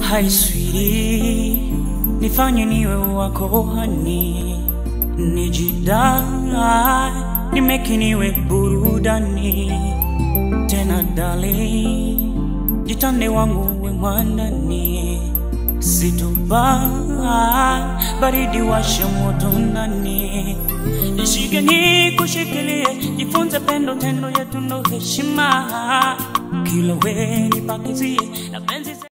Hi sweetie, nifanye niwe wako honey, nijidai, nimeke niwe burudani. Tena darling, jitande wangu we mwandani, situbai, baridi washa moto ndani. Nishike nikushikilie, jifunze pendo tendo yetu ndo heshima. Kila we nipakizie, na penzi